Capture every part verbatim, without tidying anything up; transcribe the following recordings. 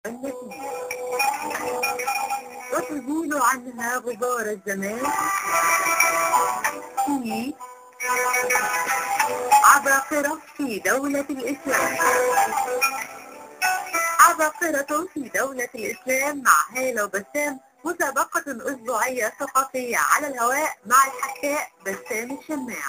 النتيجة وتزيل عنها غبار الزمان في عباقرة في دولة الإسلام. عباقرة في دولة الإسلام مع هالة وبسام، مسابقة أسبوعية ثقافية على الهواء مع الحكاء بسام الشماع.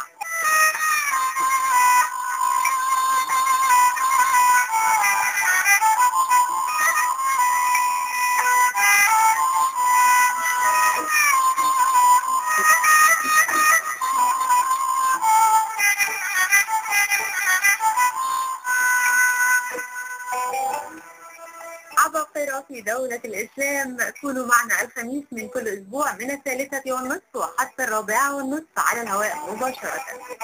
عباقرة في دولة الإسلام، كونوا معنا الخميس من كل أسبوع من الثالثة والنصف وحتى الرابعة والنصف على الهواء مباشرة.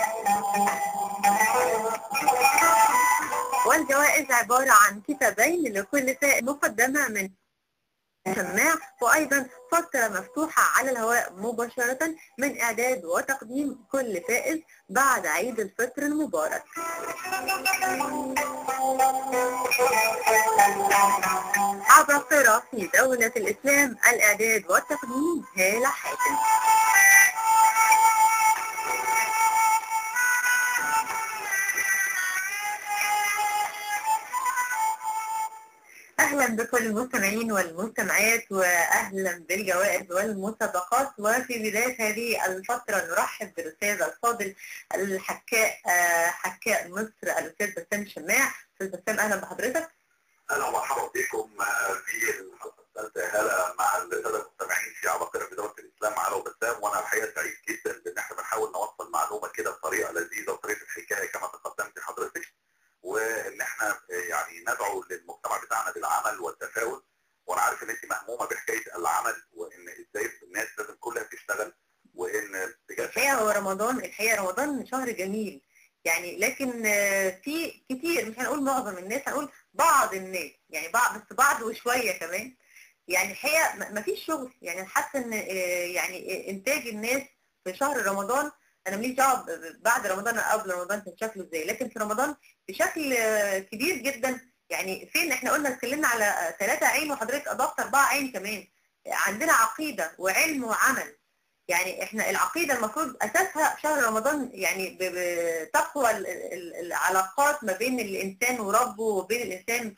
والجوائز عبارة عن كتابين لكل فائز مقدمة من سماع، وأيضا فترة مفتوحة على الهواء مباشرة من إعداد وتقديم كل فائز بعد عيد الفطر المبارك. عباقرة في دولة الإسلام، الإعداد والتقديم هالة حاتم. أهلا بكل المستمعين والمستمعات، وأهلا بالجوائز والمسابقات. وفي بداية هذه الفترة نرحب بالأستاذ الفاضل الحكاء حكاء مصر الأستاذ بسام الشماع. أستاذ بسام أهلا بحضرتك. أهلا ومرحبا بكم في الحلقة الثالثة هلا مع السادة المستمعين في عباقرة في دولة الإسلام مع هالة وبسام. وأنا الحقيقة سعيد جدا بإن احنا بنحاول نوصل معلومة كده بطريقة لذيذة وطريقة الحكاية كما تقدمت حضرتك، وإن احنا يعني ندعو للمجتمع بتاعنا بالعمل والتفاؤل. وأنا عارف إن أنت مهمومة بحكاية العمل وإن إزاي الناس لازم كلها تشتغل، وإن بجد الحقيقة هو رمضان، الحقيقة رمضان شهر جميل يعني، لكن في كتير، مش هنقول معظم الناس، هنقول بعض الناس يعني، بعض بس بعض وشوية كمان يعني. الحقيقة مفيش شغل يعني. حاسة ان يعني انتاج الناس في شهر رمضان، انا ماليش دعوه بعد رمضان او قبل رمضان كان شكله ازاي، لكن في رمضان بشكل كبير جدا يعني. فين احنا قلنا اتكلمنا على ثلاثة عين وحضرتك اضفت أربعة عين كمان. عندنا عقيدة وعلم وعمل يعني. احنا العقيدة المفروض اساسها شهر رمضان يعني، بتقوى العلاقات ما بين الانسان وربه وبين الانسان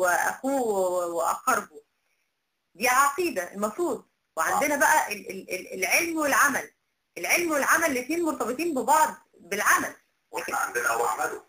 واخوه واقربه. دي عقيدة المفروض. وعندنا بقى العلم والعمل. العلم والعمل الاثنين مرتبطين ببعض بالعمل. واحنا عندنا هو عمله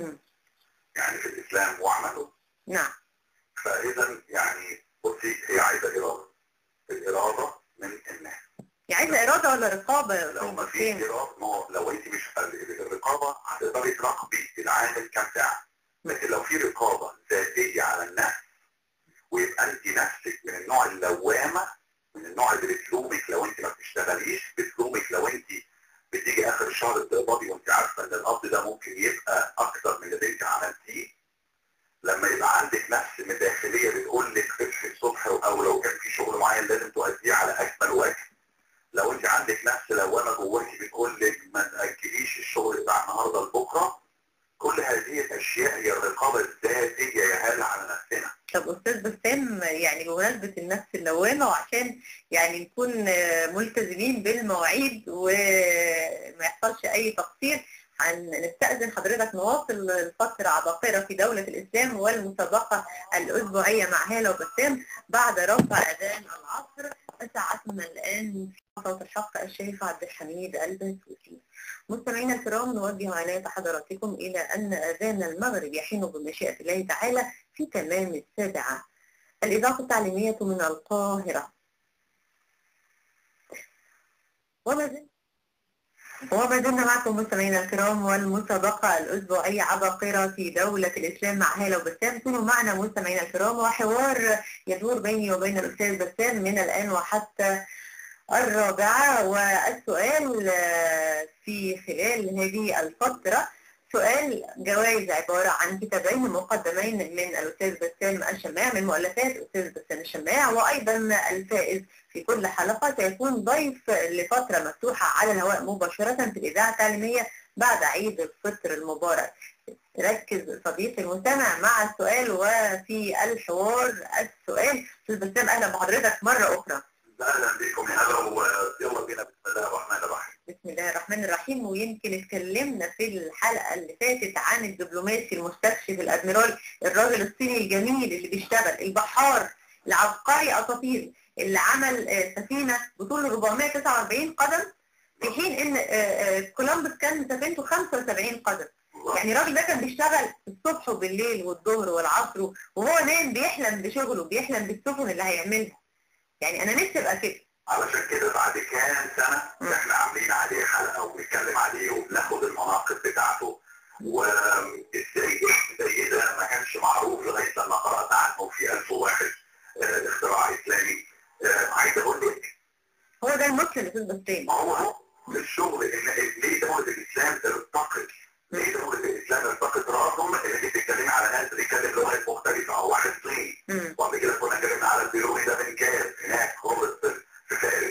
يعني في الإسلام وعمله. نعم. فإذا يعني بصي، هي عايزة إرادة. الإرادة من الناس. هي عايزة إرادة ولا رقابة؟ لو ما فيش إرادة، ما هو لو أنت مش الرقابة هتقدري تراقبي العامل كام ساعة، لكن لو في رقابة ذاتية على النفس ويبقى أنت نفسك من النوع اللوامة، من النوع اللي بتلومك لو أنت ما بتشتغليش، بتلومك لو أنت بتيجي آخر الشهر بتقبضي وأنت عارفة إن القبض ده ممكن يبقى أكتر من اللي أنت عملتيه. لما يبقى عندك نفس داخلية بتقول لك اصحي الصبح، أو لو كان في شغل معين لازم تؤديه على أكمل وجه. لو أنت عندك نفس لوامة جواكي بتقول لك ما تأجليش الشغل بتاع النهارده لبكرة. كل هذه الأشياء هي الرقابة الذاتية يا هالة على نفسنا. طب أستاذ بسام، يعني بمناسبة النفس اللوامة وعشان يعني نكون ملتزمين بالمواعيد وما يحصلش أي تقصير، هنستأذن حضرتك نواصل الفترة عباقرة في دولة الإسلام والمسابقة الأسبوعية مع هالة وبسام بعد رفع أذان العصر. ساعتنا الآن في صوت الحق الشريف عبد الحميد البنسوسي. مستمعينا الكرام، نوجه عناية حضراتكم إلى أن أذان المغرب يحين بمشيئة الله تعالى في تمام السابعة. الإذاعة التعليمية من القاهرة. وما وما زلنا معكم مستمعينا الكرام والمسابقة الأسبوعية عباقرة في دولة الإسلام مع هالة وبسام. كونوا معنا مستمعينا الكرام، وحوار يدور بيني وبين الأستاذ بسام من الآن وحتى الرابعة. والسؤال في خلال هذه الفترة سؤال جوائز عبارة عن كتابين مقدمين من الأستاذ بسام الشماع، من مؤلفات الأستاذ بسام الشماع. وأيضا الفائز في كل حلقة سيكون ضيف لفترة مفتوحة على الهواء مباشرة في الإذاعة التعليمية بعد عيد الفطر المبارك. ركز صديقي المستمع مع السؤال وفي الحوار السؤال. استاذ بسام اهلا بحضرتك مرة اخرى. اهلا بكم يا هلا، ويلا بينا بسم الله الرحمن الرحيم. بسم الله الرحمن الرحيم. ويمكن اتكلمنا في الحلقة اللي فاتت عن الدبلوماسي المستكشف الادميرال، الراجل الصيني الجميل اللي بيشتغل البحار العبقري اساطير، اللي عمل سفينة بطول أربعمائة وتسعة وأربعين قدم، في حين ان كولومبوس كان سفينته خمسة وسبعين قدم. يعني الراجل ده كان بيشتغل الصبح وبالليل والظهر والعصر، وهو نايم بيحلم بشغله، بيحلم بالسفن اللي هيعملها. يعني انا نفسي ابقى كده. علشان كده بعد كام سنة احنا عاملين عليه حلقة وبنتكلم عليه وبناخد المناقب بتاعته، وازاي زي ده ما كانش معروف لغاية لما قرأت عنه في ألف وواحد اه اختراع اسلامي. اه عايز اقول لك هو ده المسلم يا استاذ بسام. ما هو الشغل ان ليه دولة الاسلام ارتقت، ليه دولة الاسلام ارتقت راسهم اللي بتتكلمي على ناس بيتكلم لغات مختلفة او واحد صيني، وقبل كده كنا اتكلمنا على البيروني ده من كام هناك خالص في فارس،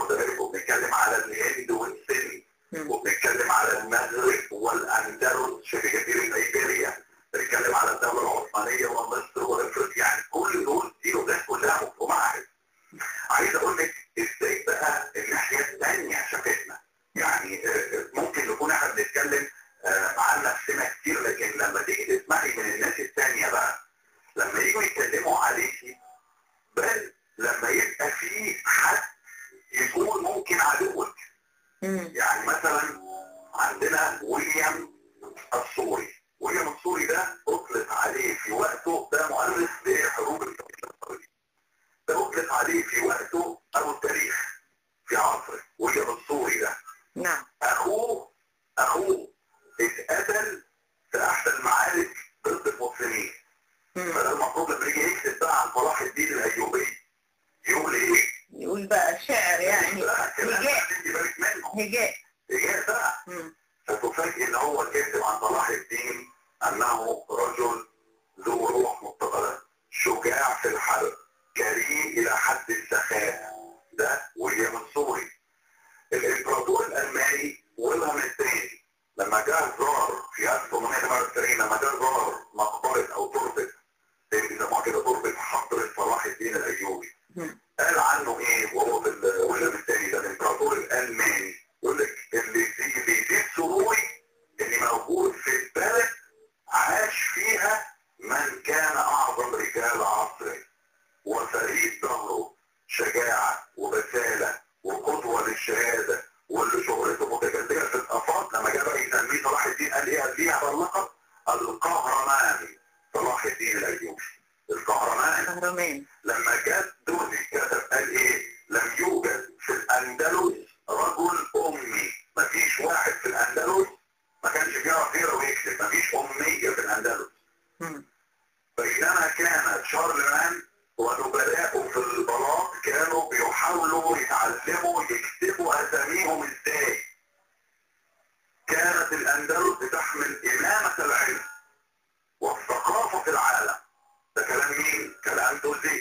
وبنتكلم على الهند والسن، وبنتكلم على المغرب والاندلس شبه جزيرة ايبيريا، بنتكلم على الدولة العثمانية ومصر وافريقيا، يعني كل دول دي لغات كلها مفهومة. عايز اقول لك ازاي بقى الناحية الثانية شافتنا. يعني ممكن نكون احنا بنتكلم عن نفسنا كتير، لكن لما تيجي تسمعي من الناس الثانية بقى لما يجوا يتكلموا عليكي، بل لما يبقى في حد يكون ممكن عدوك. يعني مثلا عندنا ويليام السوري، ويليام السوري ده اطلق عليه في وقته، ده مؤرخ لحروب الجمهورية، ده اطلق عليه في وقته ابو التاريخ في عصره. ويليام السوري ده نعم اخوه اخوه اتقتل في احدى المعارك ضد المسلمين. فده المفروض لما يجي يكتب بقى عن صلاح الدين الايوبي يقول ايه؟ يقول بقى شعر يعني هجاء هجاء هجاء بقى. فتفاجئ ان هو كاتب عن صلاح الدين انه رجل ذو روح متقدة، شجاع في الحرب، كريم الى حد السخاء. ده ويليام السوري. الامبراطور الالماني ويلهلم الثاني لما جاء زار في ألف وثمانمائة وثمانية وتسعين، لما جاء زار مقبرة او تربة زي ما بيسموها كده تربة حضرة صلاح الدين الايوبي، قال عنه ايه وهو في ويلهلم الثاني ده الامبراطور الالماني؟ يقول لك اللي بيزيد سروري اللي موجود في البلد عاش فيها من كان اعظم رجال عصره وفريد ظهره، شجاعة وبسالة وقدوة للشهادة، واللي شهرته متجددة في الآفاق. لما جاء بقى يسميه صلاح الدين قال ايه؟ قال ليها اللقب القهرمان صلاح الدين الايوبي، القهرمان. قهرمان. لما جاء دوزي كتب قال ايه؟ لم يوجد في الاندلس رجل امي، مفيش واحد في الاندلس ما كانش بيعرف يقرا ويكتب، مفيش امية في الاندلس. بينما كان شارلمان ونبلاءه في البلاط كانوا بيحاولوا يتعلموا يكتبوا اساميهم ازاي. كانت الاندلس بتحمل امامة العلم والثقافة في العالم. ده كلام مين؟ كلام دوزي.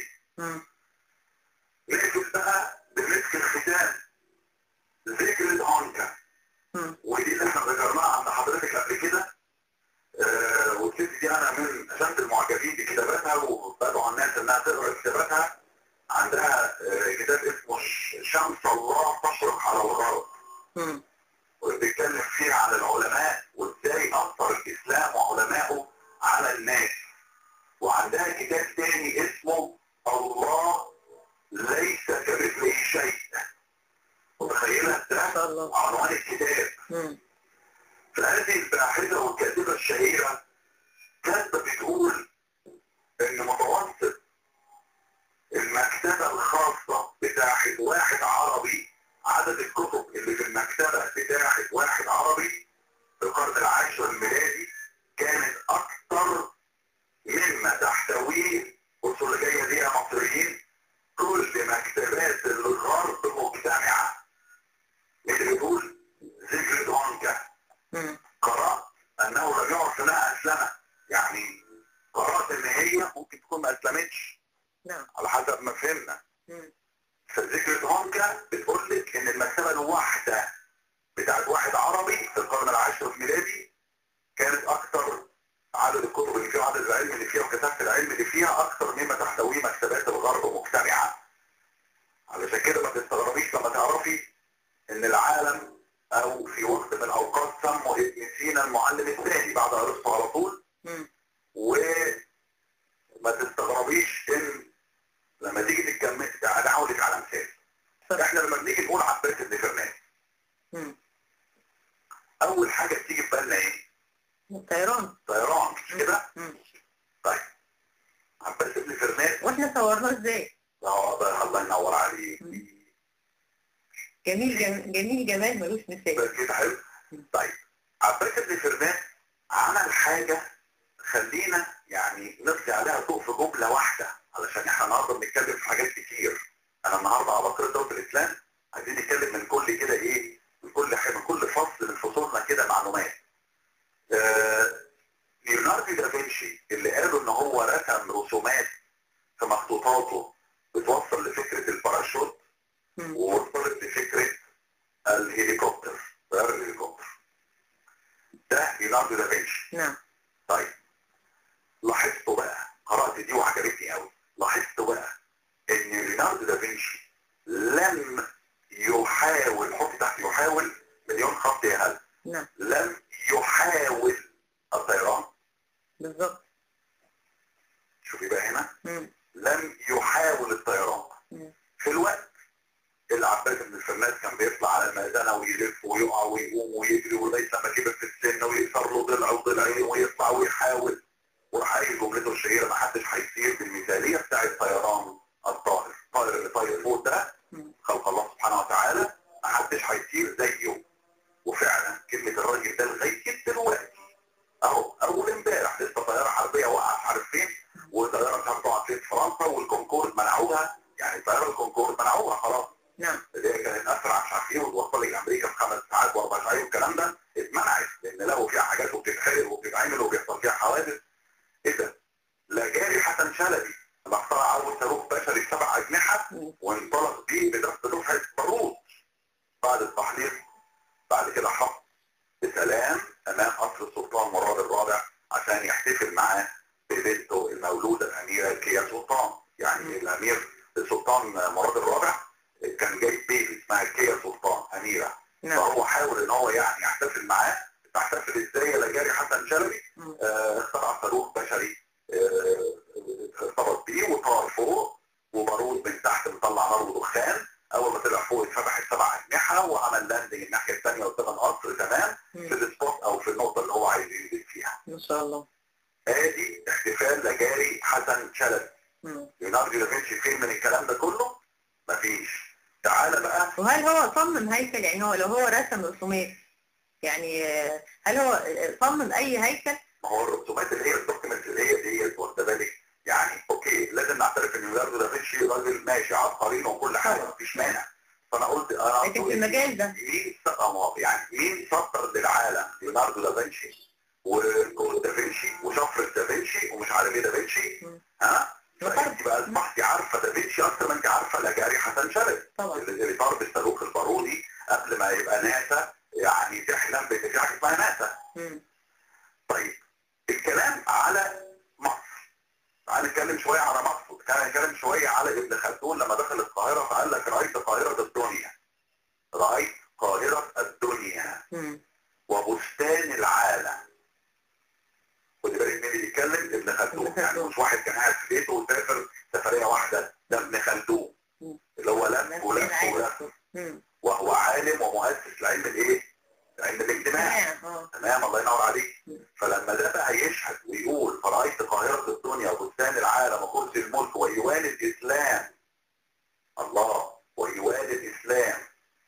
نقفل بقى بمسك الختام ذكر هونكا، ودي اللي احنا ذكرناها عند حضرتك قبل كده. آه والست دي انا من اشد المعجبين بكتاباتها، وبدعو الناس انها تقرا كتاباتها. عندها آه كتاب اسمه شمس الله تشرق على الغرب، وبيتكلم فيه عن العلماء وازاي اثر الاسلام وعلمائه على الناس. وعندها كتاب تاني اسمه الله ليس كمثله شيء. متخيلة ده عنوان الكتاب. فهذه الباحثة والكاتبة الشهيرة كانت بتقول ان متوسط المكتبة الخاصة بتاعة واحد عربي، عدد الكتب اللي في المكتبة بتاعة واحد عربي في القرن العاشر الميلادي كانت اكثر مما تحتويه، بصوا اللي جاية دي يا مصريين، كل مكتبات الغرب مجتمعة. اللي بيقول ذكر هونكا قرأت انه لم يعرف انها اسلمت، يعني قرأت ان هي ممكن تكون ما اسلمتش على حسب ما فهمنا. فذكر هونكا بتقول لك ان المكتبة الواحدة بتاعت واحد عربي في القرن العاشر الميلادي كانت اكتر، عدد الكتب اللي فيها وعدد العلم اللي فيها وكثافه العلم اللي فيها اكتر مما تحتويه مكتبات الغرب مجتمعه. علشان كده ما تستغربيش لما تعرفي ان العالم او في وقت من الاوقات سموا ابن سينا المعلم الثاني بعد ارسطو على طول. وما تستغربيش ان لما تيجي تتكلم، انا هقول لك على مثال. احنا لما بنيجي نقول عباس بن فرناس، اول حاجه بتيجي في بالنا ايه؟ طيران. طيران، مش كده؟ طيب عباس بن فرناس واحنا صورناه ازاي؟ اه الله ينور عليك. جميل جميل, جميل جمال ملوش مثال. بس كده حلو. طيب عباس بن فرناس عمل حاجه خلينا يعني نطلع عليها ضوء في جمله واحده، علشان احنا النهارده بنتكلم في حاجات كتير. انا النهارده على بقرة دولة الاسلام عايزين نتكلم من كل كده ايه، من كل حاجه، من كل فصل من فصولنا كده معلومات. آه ليوناردو دافنشي اللي قالوا ان هو رسم رسومات في مخطوطاته بتوصل لفكره الباراشوت ووصلت لفكره الهليكوبتر، طيار الهليكوبتر. ده ليوناردو دافنشي. نعم. طيب لاحظتوا بقى، قرأت دي وعجبتني قوي، لاحظتوا بقى ان ليوناردو دافنشي لم يحاول، حط تحت يحاول مليون خط يا هلا. نعم. لم يحاول الطيران. بالظبط. شوفي بقى هنا. مم. لم يحاول الطيران. مم. في الوقت اللي عباس بن فرناس كان بيطلع على الميدان ويلف ويقع ويقوم ويجري ولغايه لما كبر في السن ويكسر له ضلع وضلعين ويطلع ويحاول، وراح قايل جملته الشهيره: ما حدش هيطير بالمثاليه بتاع الطيران الطائر، الطائر اللي طاير فوق ده خلق الله سبحانه وتعالى، ما حدش هيطير زيه. وفعلا كلمه الراجل ده لغايه دلوقتي اهو، اول امبارح لسه طياره حربيه وقعت مش عارف فين، وطياره مش عارف تقع فين في فرنسا، والكونكورد منعوها، يعني طياره الكونكورد منعوها خلاص. نعم. اللي هي كانت اسرع مش عارف ايه وتوصل لامريكا في خمس ساعات واربع ساعات والكلام ده اتمنعت، لان لقوا فيها حاجات وبتتحرق وبتتعمل وبيحصل فيها حوادث. ايه ده؟ لجاري حسن شلبي لما اخترع اول صاروخ بشري سبع اجنحه وانطلق بيه بدفع دفعه بارود بعد التحليق، بعد كده حط بسلام امام قصر السلطان مراد الرابع عشان يحتفل معاه ببنته المولوده الاميره كيا سلطان. يعني الامير السلطان مراد الرابع كان جايب بيبي اسمها كيا سلطان اميره. نعم. فهو حاول ان هو يعني يحتفل معاه. تحتفل ازاي يا لجاري حسن شلبي؟ آه اخترع صاروخ بشري ارتبط بيه وطار فوق وبارود من تحت مطلع نار ودخان. اول ما طلع فوق اتفتح السبع اجنحه وعمل لاندنج الناحيه الثانيه قدام القصر تمام في السبوت او في النقطه اللي هو عايز ينزل فيها. ما شاء الله. ادي احتفال لجاري حسن شلبي. ليوناردو دافنشي فين من الكلام ده كله؟ مفيش. تعالى بقى. وهل هو صمم هيكل؟ يعني هو لو هو رسم رسومات، يعني هل هو صمم اي هيكل؟ ما هو الرسومات اللي هي الدوكيمنت اللي هي ديت واخده بالك، يعني اوكي لازم نعترف ان ليوناردو دافنشي راجل ماشي عبقري وكل حاجه مفيش مانع. فانا قلت انا لكن في المجال ده مين يعني مين سطر للعالم؟ ليوناردو دافنشي وكود دافنشي وشفرة دافنشي ومش عارف ايه دافنشي. ها؟ فانت بقى اصبحتي عارفه دافنشي اكتر ما انت عارفه لجاري حسن شلبي اللي طار بالصاروخ البارودي قبل ما يبقى ناسا يعني تحلم بان حاجه اسمها ناسا. طيب الكلام على مصر، تعال نتكلم شويه على مصر، تعال نتكلم شويه على ابن خلدون لما دخل القاهره فقال لك رايت قاهره الدنيا، رايت قاهره الدنيا وبستان العالم. خد بالك مين اللي بيتكلم؟ ابن خلدون. يعني مش واحد كان قاعد في بيته وسافر سفريه واحده، ده ابن خلدون اللي هو لف ولف ولف، وهو عالم ومؤسس لعلم الايه؟ علم الاجتماع. تمام الله ينور عليك. فلما ده بقى يشهد ويقول فرأيت قاهرة الدنيا وبستان العالم وكرسي الملك وإيوان الإسلام، الله، وإيوان الإسلام،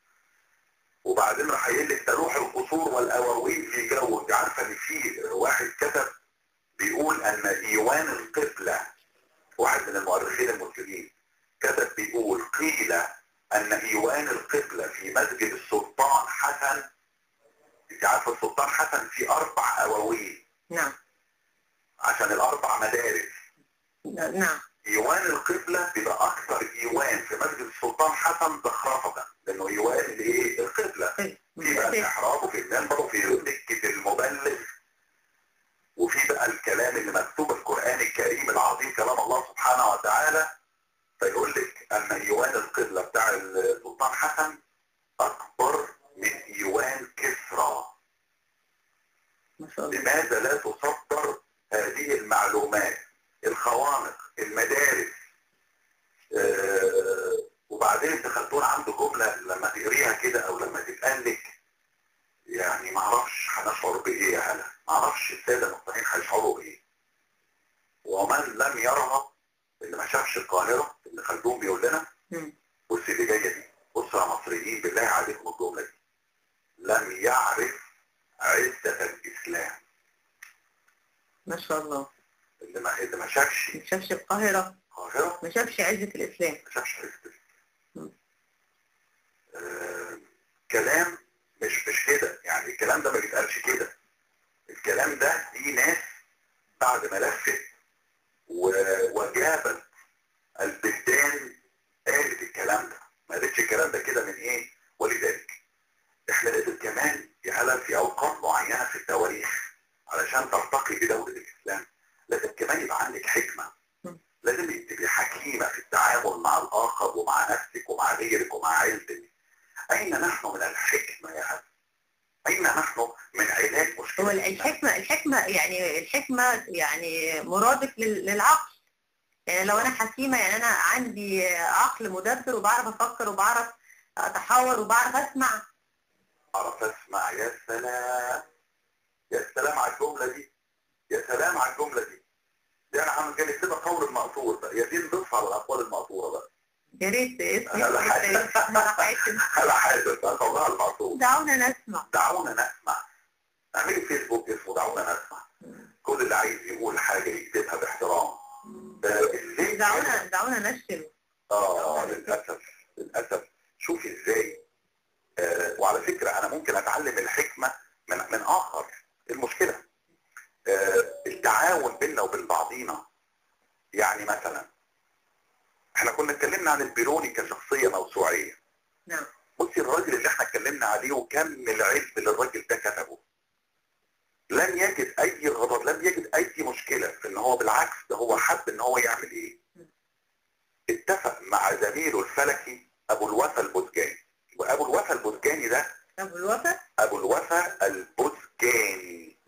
وبعدين راح قايل لك تروح القصور والأواويل في جو. انت عارفه ان في واحد كتب بيقول ان إيوان القبلة، واحد من المؤرخين المسلمين كتب بيقول قيل ان إيوان القبلة في مسجد السلطان حسن. انت عارفه السلطان حسن في اربع اواويل. نعم. عشان الاربع مدارس. نعم. ايوان القبلة بيبقى اكثر ايوان في مسجد السلطان حسن زخرفة، لانه ايوان الايه؟ القبلة. في بقى المحراب وفي المنبر وفي دكة المبلغ فيقول لك ان ايوان القبلة بتاع السلطان حسن اكبر من ايوان كسرى. ما شاء الله. لماذا لا تصدر هذه المعلومات؟ الخوانق، المدارس. آه وبعدين انت خلتون عنده جملة لما تقريها كده او لما تتقلك، يعني ما اعرفش هنشعر بايه يا هلا، ما اعرفش الساده المصريين هيشعروا بايه. ومن لم يرها، اللي ما شافش القاهره اللي خلدون بيقول لنا، بص اللي جايه دي، بصوا يا مصريين بالله عليكم الجمله دي، لم يعرف عزه الاسلام. ما شاء الله. اللي ما اللي ما شافش ما شافش القاهره، القاهره ما شافش عزه الاسلام. ما شافش عزه الاسلام. آه كلام مش مش كده، يعني الكلام ده ما بيتقالش كده. الكلام ده دي ناس بعد ما لفت وجابت البلدان قالت الكلام ده، ما قالتش الكلام ده كده من ايه. ولذلك احنا لازم كمان يعلم في اوقات معينه في التواريخ علشان ترتقي بدوله الاسلام لازم كمان يبقى عندك حكمه، لازم تبقي حكيمه في التعامل مع الاخر ومع نفسك ومع غيرك ومع عيلتك. اين نحن من الحكمه يا هذا؟ اين نحن من علاج مشكله؟ هو الحكمه الحكمه يعني الحكمه يعني مرادف للعقل. يعني لو انا حكيمه يعني انا عندي عقل مدبر وبعرف افكر وبعرف اتحاور وبعرف اسمع. بعرف اسمع. يا سلام يا سلام على الجمله دي، يا سلام على الجمله دي. دي انا عامل كده كده قول المقصور بقى، يا دي نضيف على الاقوال المقصوره بقى. يا ريت اسمي هلا حاسس هلا حاسس قولها المقصور. دعونا نسمع دعونا نسمع. اعملي فيسبوك اسمه دعونا نسمع. كل اللي عايز يقول حاجه يكتبها باحترام. دعونا دعونا نشتم. اه للاسف للاسف. شوفي ازاي. آه وعلى فكره انا ممكن اتعلم الحكمه من من اخر. المشكله آه التعاون بيننا وبين بعضينا. يعني مثلا احنا كنا اتكلمنا عن البيروني كشخصيه موسوعيه. نعم. بصي الراجل اللي احنا اتكلمنا عليه وكم العلم اللي الراجل ده كتبه، لم يجد اي غضب، لم يجد اي مشكله في ان هو، بالعكس ده هو حب ان هو يعمل ايه؟ اتفق مع زميله الفلكي ابو الوفا البزجاني. وابو الوفا البزجاني ده ابو الوفا ابو الوفا البزجاني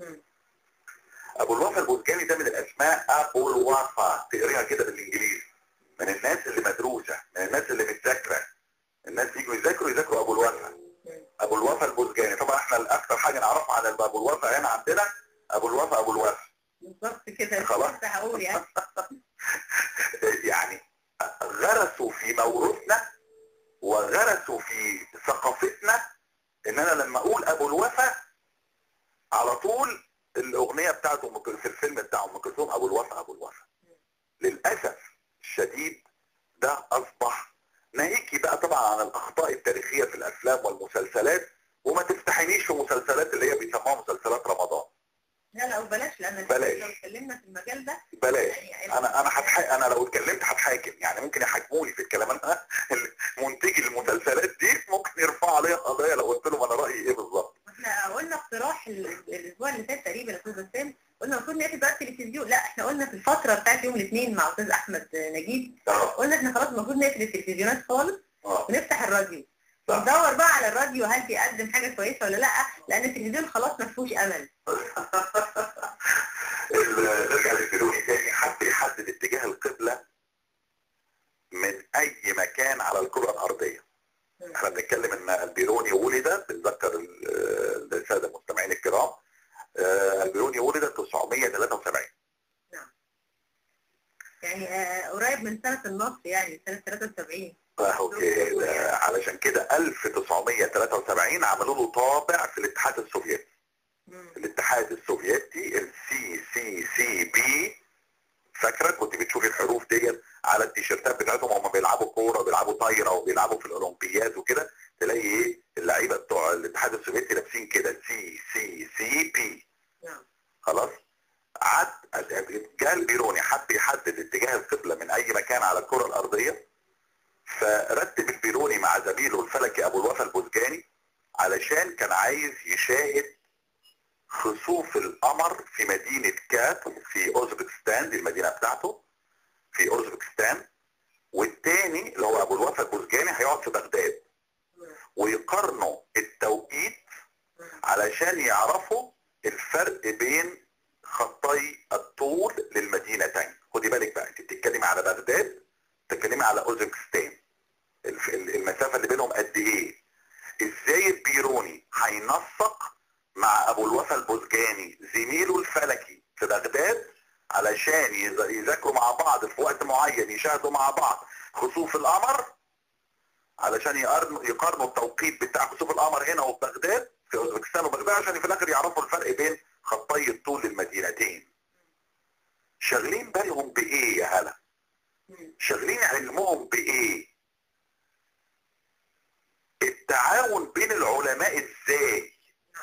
ابو الوفا البزجاني ده من الاسماء ابو الوفا، تقريها كده بالانجليزي، من الناس اللي مدروسه، من الناس اللي متذاكره. الناس يجوا يذاكروا يذاكروا ابو الوفا ابو الوفا البزجاني. طبعا احنا الاكثر حاجه نعرفها عن ابو الوفا هنا عندنا ابو الوفا ابو الوفا. بالظبط كده. خلاص هقول يعني يعني غرسوا في موروثنا وغرسوا في ثقافتنا ان انا لما اقول ابو الوفا على طول الاغنيه بتاعته في الفيلم بتاع ام كلثوم ابو الوفا ابو الوفا. للاسف الشديد ده اصبح ناهيكي بقى طبعا عن الاخطاء التاريخيه في الافلام والمسلسلات، وما تفتحنيش في مسلسلات اللي هي بيسموها مسلسلات رمضان. لا لا وبلاش، لان بلاش. لو اتكلمنا في المجال ده بلاش. يعني انا انا هتح... انا لو اتكلمت هتحاكم، يعني ممكن يحاكموني في الكلام. انا منتجي المسلسلات دي ممكن يرفعوا عليا قضايا لو قلت لهم انا رايي ايه بالظبط. احنا قلنا اقتراح الاسبوع اللي فات تقريبا يا استاذ بسام، قلنا المفروض نقفل بقى التلفزيون. لا احنا قلنا في الفتره بتاعت يوم الاثنين مع استاذ احمد نجيب أوه. قلنا احنا خلاص المفروض نقفل التلفزيونات خالص أوه. ونفتح الراديو وندور بقى على الراديو هل بيقدم حاجه كويسه ولا لا، لان التلفزيون خلاص ما فيهوش امل. نرجع للبيروني تاني. حب يحدد اتجاه القبله من اي مكان على الكره الارضيه. احنا بنتكلم ان البيروني ولد، بنذكر الساده المستمعين الكرام، البيروني ولد تسعمية وتلاتة وسبعين. نعم. يعني آه قريب من سنه النصر، يعني سنه تلاتة وسبعين. اوكي. علشان كده ألف وتسعمية وتلاتة وسبعين عملوا له طابع في الاتحاد السوفيتي. مم. الاتحاد السوفيتي السي سي سي بي، فاكره كنت بتشوفي الحروف ديت على التيشيرتات بتاعتهم وهم بيلعبوا كوره وبيلعبوا طايره وبيلعبوا في الاولمبياد وكده، تلاقي ايه اللعيبه بتوع الاتحاد السوفيتي لابسين كده سي سي سي بي. نعم. خلاص. عد جه البيروني حب يحدد اتجاه القبله من اي مكان على الكره الارضيه، فرتب البيروني مع زميله الفلكي ابو الوفا البزجاني علشان كان عايز يشاهد خسوف القمر في مدينة كات في اوزبكستان، دي المدينة بتاعته في اوزبكستان. والتاني اللي هو ابو الوفا البزجاني هيقعد في بغداد، ويقارنوا التوقيت علشان يعرفوا الفرق بين خطي الطول للمدينتين. خدي بالك بقى، انت بتتكلمي على بغداد، بتتكلمي على اوزبكستان، المسافه اللي بينهم قد ايه؟ ازاي البيروني هينسق مع ابو الوفا البزجاني زميله الفلكي في بغداد علشان يذاكروا مع بعض في وقت معين، يشاهدوا مع بعض خسوف القمر علشان يقارنوا يقارنوا التوقيت بتاع خسوف القمر هنا وفي بغداد في اوزبكستان وبغداد، عشان في الاخر يعرفوا الفرق بين خطي الطول للمدينتين. شاغلين بالهم بايه يا هلا؟ شاغلين علمهم بايه؟ التعاون بين العلماء ازاي؟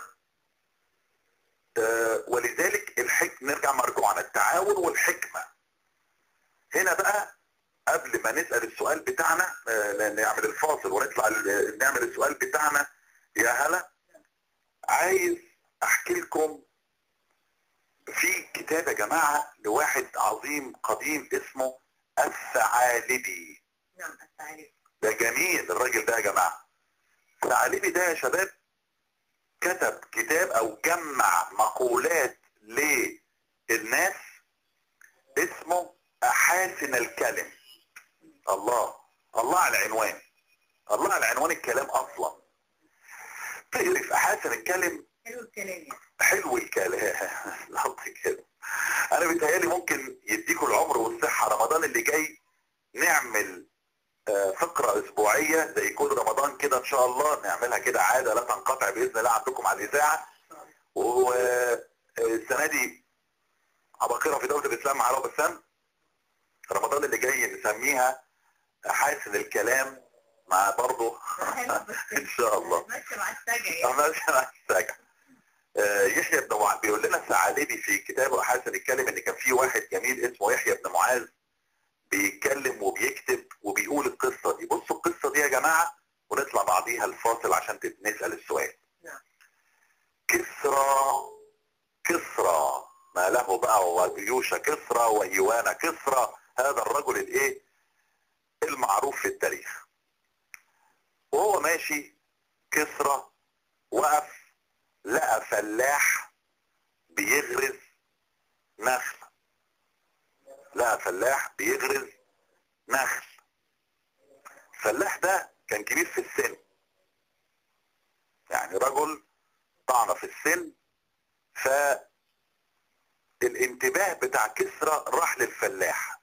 آه ولذلك الحكم، نرجع مرجوعنا التعاون والحكمة. هنا بقى قبل ما نسأل السؤال بتاعنا آه نعمل الفاصل ونطلع نعمل السؤال بتاعنا يا هلا، عايز احكي لكم في كتاب يا جماعة لواحد عظيم قديم اسمه الثعالبي. نعم الثعالبي ده جميل الراجل ده يا جماعة. الثعالبي ده يا شباب كتب كتاب او جمع مقولات للناس اسمه احاسن الكلم. الله الله على العنوان، الله على عنوان الكلام اصلا. تقري في احاسن الكلم، حلو الكلام يعني. حلو الكلام لحظة كده. انا بيتهيألي ممكن يديكوا العمر والصحة رمضان اللي جاي نعمل فقرة اسبوعية زي كل رمضان كده ان شاء الله، نعملها كده عادة لا تنقطع باذن الله عندكم على الاذاعة. والسنة دي عباقرة في دولة الاسلام مع رب السم، رمضان اللي جاي نسميها حاسن الكلام مع برضه ان شاء الله ماشي مع السجع يعني. ماشي مع السجع. يحيى بن معاذ بيقول لنا الثعالبي في كتابه حاسن الكلام ان كان في واحد جميل اسمه يحيى بن معاذ بيتكلم وبيكتب وبيقول القصة دي. بصوا القصة دي يا جماعة ونطلع بعضيها الفاصل عشان نسأل السؤال. نعم. كسرى كسرى ما له بقى وجيوش كسرى وإيوان كسرى، هذا الرجل الايه المعروف في التاريخ. وهو ماشي كسرى وقف لقى فلاح بيغرز نخل، لقى فلاح بيغرز نخل. الفلاح ده كان كبير في السن، يعني رجل طعنه في السن، فالانتباه بتاع كسرى راح للفلاح.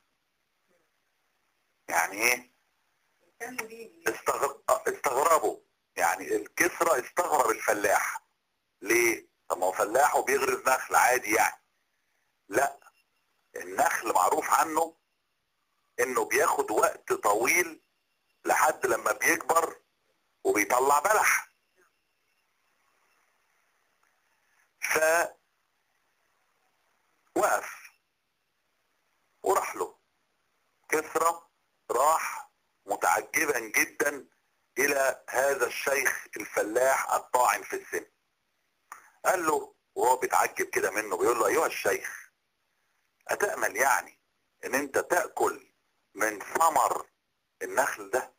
يعني ايه؟ استغر... استغربوا، يعني الكسرى استغرب الفلاح. ليه؟ طب ما هو فلاح وبيغرز نخل عادي يعني. لا، النخل معروف عنه انه بياخد وقت طويل لحد لما بيكبر وبيطلع بلح. ف وقف وراح له كسرى، راح متعجبا جدا الى هذا الشيخ الفلاح الطاعن في السن. قال له وهو بيتعجب كده منه، بيقول له ايها الشيخ، اتأمل يعني ان انت تأكل من ثمر النخل ده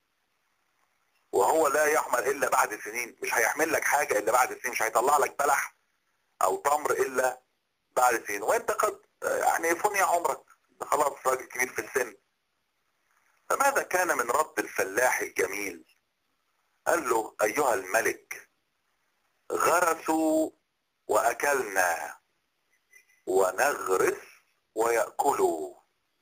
وهو لا يحمل الا بعد سنين؟ مش هيحمل لك حاجة الا بعد سنين، مش هيطلع لك بلح او تمر الا بعد سنين، وانت قد يعني فني عمرك، خلاص راجل كبير في السن. فماذا كان من رد الفلاح الجميل؟ قال له ايها الملك، غرسوا واكلنا ونغرس ويأكلوا.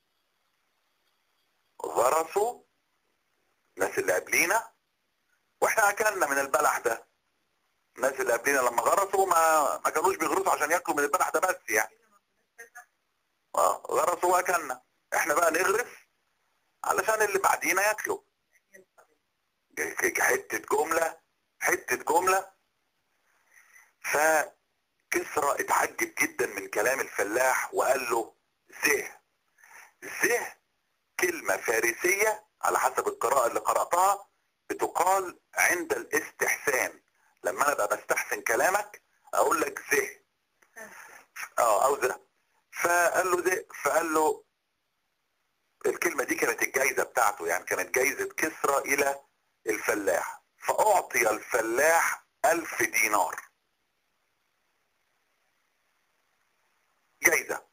غرسوا الناس اللي قبلينا واحنا اكلنا من البلح ده. الناس اللي قبلينا لما غرسوا ما ما كانوش بيغرسوا عشان ياكلوا من البلح ده بس يعني. اه غرسوا واكلنا، احنا بقى نغرس علشان اللي بعدينا ياكلوا. حتة جملة حتة جملة. فكسرى اتعجب جدا من كلام الفلاح وقال له زه. زه كلمة فارسية على حسب القراءة اللي قرأتها، بتقال عند الاستحسان. لما انا ابقى بستحسن كلامك اقول لك زه اه او زه. فقال له زه، فقال له الكلمة دي كانت الجايزة بتاعته، يعني كانت جايزة كسرى إلى الفلاح. فأعطي الفلاح ألف دينار جايزة.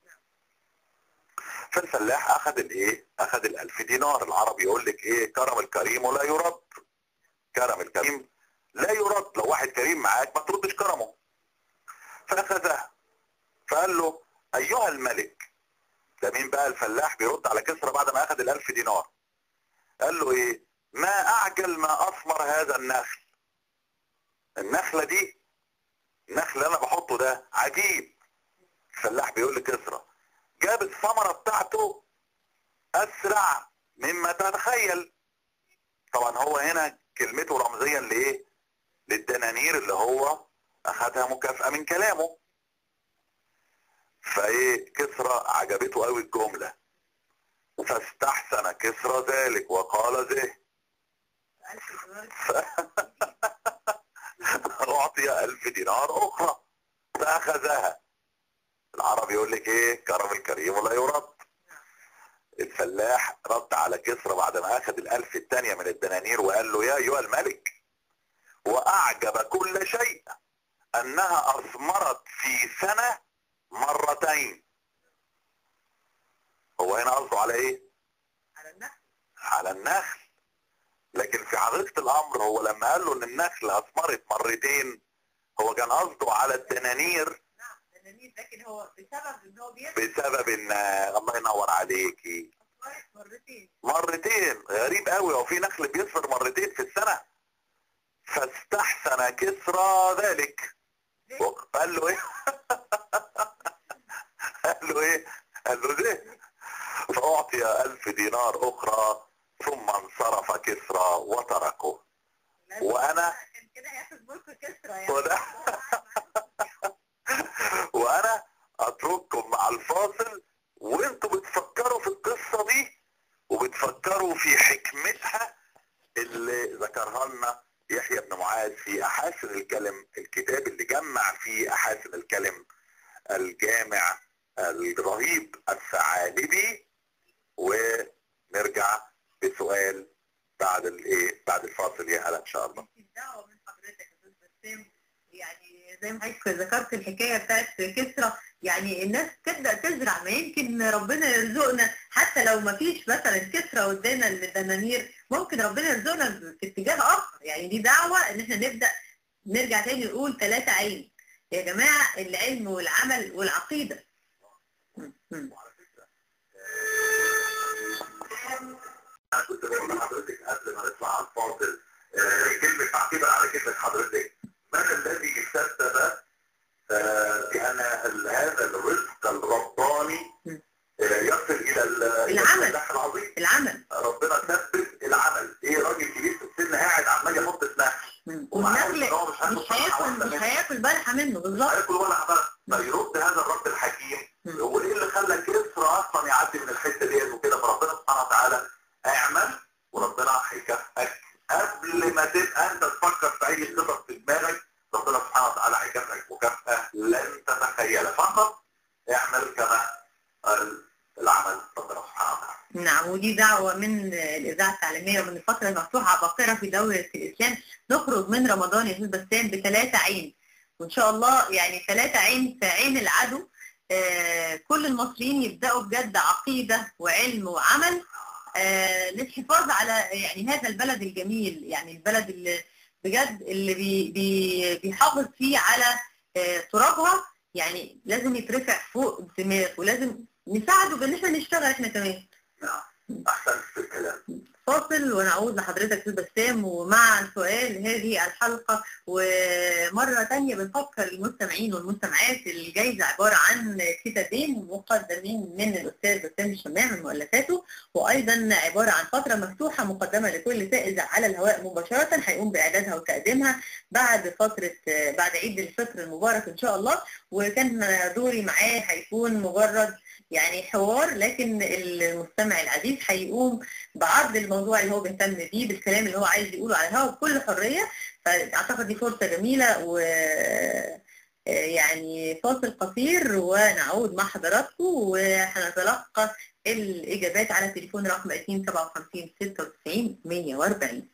فالفلاح أخذ الإيه؟ أخذ الألف دينار. العرب يقول لك إيه؟ كرم الكريم لا يرد. كرم الكريم لا يرد، لو واحد كريم معاك ما تردش كرمه. فأخذها، فقال له أيها الملك. ده مين بقى؟ الفلاح بيرد على كسرى بعد ما أخذ الألف دينار. قال له إيه؟ ما أعجل ما أثمر هذا النخل. النخلة دي، النخل اللي أنا بحطه ده عجيب. الفلاح بيقول لكسرى جاب الثمرة بتاعته أسرع مما تتخيل. طبعا هو هنا كلمته رمزيا لإيه؟ للدنانير اللي هو أخذها مكافأة من كلامه. فإيه؟ كسرى عجبته قوي الجملة، فاستحسن كسرى ذلك وقال ذه أعطي ألف دينار أخرى فأخذها. العرب يقول لك إيه؟ كرم الكريم لا يرد. الفلاح رد على كسرى بعد ما أخذ الألف الثانية من الدنانير وقال له يا أيها الملك، وأعجب كل شيء أنها أثمرت في سنة مرتين. هو هنا قصده على إيه؟ على النخل. على النخل. لكن في حقيقة الأمر هو لما قال له إن النخل أثمرت مرتين هو كان قصده على الدنانير. نعم الدنانير، لكن هو بسبب إن هو بيعمل بسبب إن الله ينور عليكي أثمرت مرتين. مرتين. غريب قوي، هو في نخل بيثمر مرتين في السنة؟ فاستحسن كسرى ذلك. قال له ايه؟ قال له ايه؟ قال له ده فأعطي ألف دينار أخرى ثم انصرف كسرى وتركه. وأنا كان كده هياخد ملك كسرى يعني. وأنا, وأنا أترككم مع الفاصل وانتوا بتفكروا في القصة دي وبتفكروا في حكمتها اللي ذكرها لنا يحيى بن معاذ في أحاسن الكلم، الكتاب اللي جمع فيه أحاسن الكلم الجامع الرهيب الثعالبي. ونرجع بسؤال بعد الايه؟ بعد الفاصل يا هلا ان شاء الله. الدعوة من حضرتك يا استاذ بسام، يعني زي ما حضرتك ذكرت الحكايه بتاعت كسرى، يعني الناس تبدا تزرع، ما يمكن ربنا يرزقنا حتى لو ما فيش مثلا كسرى قدامنا الدنانير، ممكن ربنا يرزقنا في اتجاه اخر. يعني دي دعوه ان احنا نبدا نرجع تاني نقول ثلاثه عين يا جماعه، العلم والعمل والعقيده. انا كنت بقول لحضرتك قبل ما نطلع على الفاصل كلمه تعقيبا على كلمه حضرتك، من الذي سبب بان هذا الرزق الرباني يصل الى العمل العظيم؟ العمل ربنا ثبت العمل. ايه راجل كبير في السن قاعد عمال يحط في نخل والنخل مش هياكل مش هياكل بلحه منه بالظبط، مش هياكل ولا حبه. فيرد هذا الرب الحكيم هو ايه اللي خلى كسرى اصلا يعدي من الحته ديت وكده؟ فربنا سبحانه وتعالى اعمل وربنا هيكافئك قبل ما تبقى انت تفكر في اي خطط في دماغك. ربنا سبحانه وتعالى هيكافئك مكافاه لن تتخيلها. فقط اعمل كما العمل ربنا سبحانه وتعالى. نعم، ودي دعوة من الإذاعة التعليمية ومن الفترة المفتوحة عباقرة في دولة الإسلام، نخرج من رمضان يا أستاذ بسام بثلاثة عين، وإن شاء الله يعني ثلاثة عين في عين العدو. آه كل المصريين يبدأوا بجد عقيدة وعلم وعمل آه للحفاظ على يعني هذا البلد الجميل، يعني البلد اللي بجد اللي بي بي بيحافظ فيه على آه ترابها. يعني لازم يترفع فوق الدماغ، ولازم نساعده بان احنا نشتغل احنا كمان. نعم احسن في الكلام. فاصل ونعود لحضرتك استاذ بسام ومع سؤال هذه الحلقه. ومره ثانيه بنفكر المستمعين والمستمعات، الجائزه عباره عن كتابين مقدمين من الاستاذ بسام الشماع من مؤلفاته، وايضا عباره عن فتره مفتوحه مقدمه لكل فائز على الهواء مباشره هيقوم باعدادها وتقديمها بعد فتره بعد عيد الفطر المبارك ان شاء الله. وكان دوري معاه هيكون مجرد يعني حوار، لكن المستمع العزيز هيقوم بعرض الموضوع اللي هو بيهتم بيه بالكلام اللي هو عايز يقوله على الهواء بكل حريه. فاعتقد دي فرصه جميله. و يعني فاصل قصير ونعود مع حضراتكم وهنتلقى الإجابات على تليفون رقم اتنين سبعة وخمسين ستة وتسعين مية وأربعين.